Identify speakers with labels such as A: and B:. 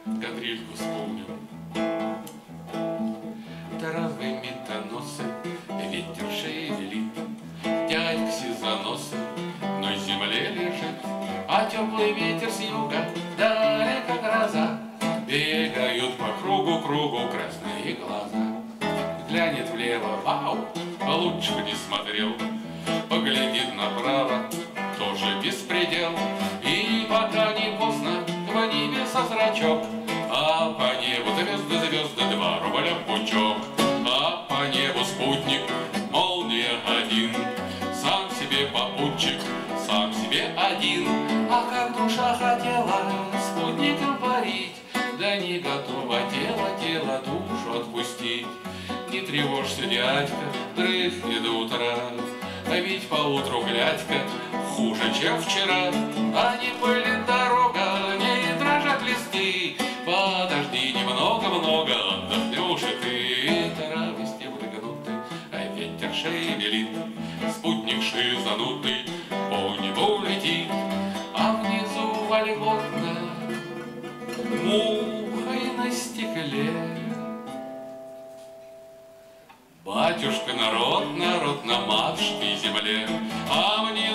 A: кадрильку вспомнил. Травы метаносы, ветер шевелит, дядька сизоносый на земле лежит, а теплый ветер с юга, далее как гроза, бегают по кругу красные глаза. Глянет влево, вау, лучше бы не смотрел, поглядит направо, тоже беспредел. И пока не поздно, в небе со зрачок, а по небу звезды, 2 рубля пучок. А по небу спутник, молния один, сам себе попутчик, сам себе один. А как душа хотела спутником парить, да не готова тело душу отпустить. Не тревожься, дядька, дрыхни до утра, а ведь поутру глядь-ка хуже, чем вчера. А не пылит дорога, не дрожат листы, подожди немного, отдохнешь и ты. Травы стебли гнуты, а ветер шевелит, спутник шизанутый по небу летит, а внизу вольготно мухой на стекле. Батюшка, народ на матушке земле, а мне